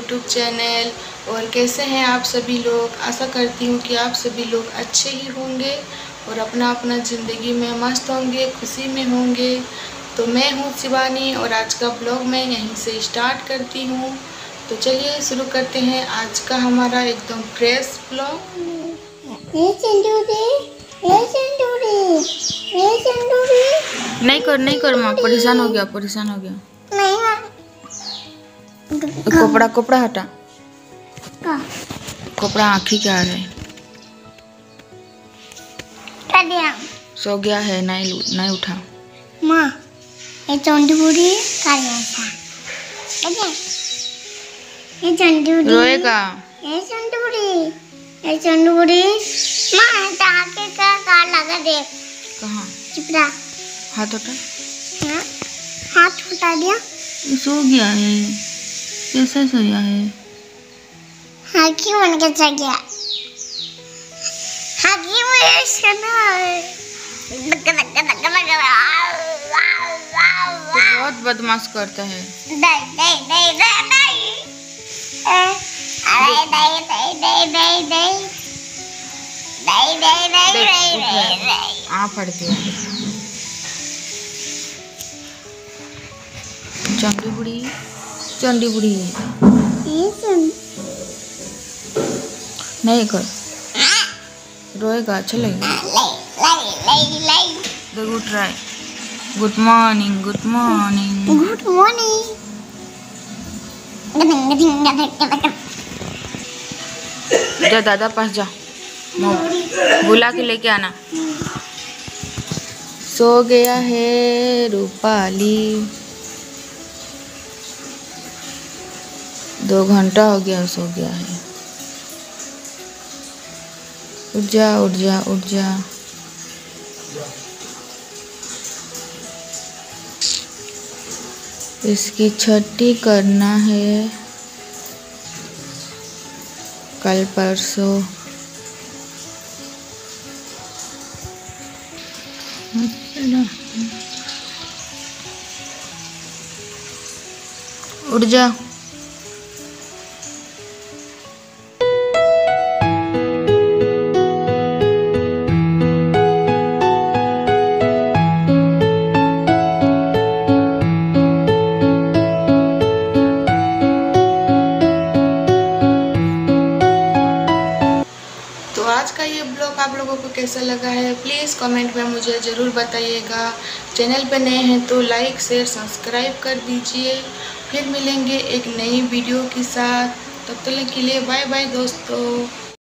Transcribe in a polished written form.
YouTube channel. और कैसे हैं आप सभी लोग। आशा करती हूँ कि आप सभी लोग अच्छे ही होंगे और अपना अपना ज़िंदगी में मस्त होंगे, खुशी में होंगे। तो मैं हूँ शिवानी और आज का ब्लॉग मैं यहीं से स्टार्ट करती हूँ। तो चलिए शुरू करते हैं आज का हमारा एकदम फ्रेश ब्लॉग। नहीं कर माँ, परेशान हो गया। कपड़ा हटा। कपड़ा आँखी क्या है। सो गया है, नहीं उठा। माँ ये चंडीपुरी रोएगा। ये चंडीपुरी माँ टाके का लगा दे। कहाँ? चिपड़ा। हाथ उठा। हाथ उठा दिया। सो गया है। कैसे सोया है? हाकी बन के सो गया। हाकी में सोना है। तो बहुत बदमाश करता है। फड़ती है। चंडी बुढ़ी नहीं कर, रोएगा। अच्छा लगेगा। Good try. Good morning. जा दादा पास जा, बुला के लेके आना। सो गया है रूपाली। 2 घंटा हो गया सो गया है। उठ जा। इसकी छठी करना है कल परसों। उठ जा। तो आज का ये ब्लॉग आप लोगों को कैसा लगा है प्लीज़ कमेंट में मुझे ज़रूर बताइएगा। चैनल पे नए हैं तो लाइक शेयर सब्सक्राइब कर दीजिए। फिर मिलेंगे एक नई वीडियो के साथ। तब तक के लिए बाय बाय दोस्तों।